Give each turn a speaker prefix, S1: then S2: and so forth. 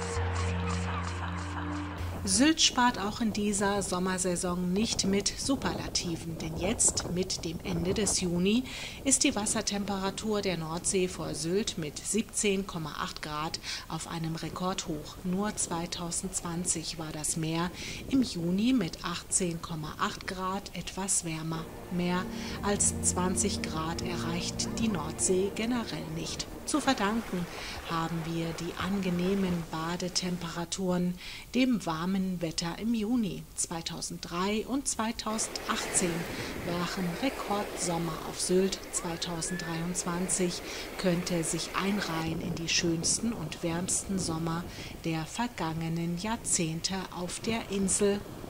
S1: Sylt spart auch in dieser Sommersaison nicht mit Superlativen, denn jetzt, mit dem Ende des Juni, ist die Wassertemperatur der Nordsee vor Sylt mit 17,8 Grad auf einem Rekordhoch. Nur 2020 war das Meer im Juni mit 18,8 Grad etwas wärmer. Mehr als 20 Grad erreicht die Nordsee generell nicht. Zu verdanken haben wir die angenehmen Badetemperaturen dem warmen Wetter im Juni. 2003 und 2018 waren Rekordsommer auf Sylt. 2023 könnte sich einreihen in die schönsten und wärmsten Sommer der vergangenen Jahrzehnte auf der Insel.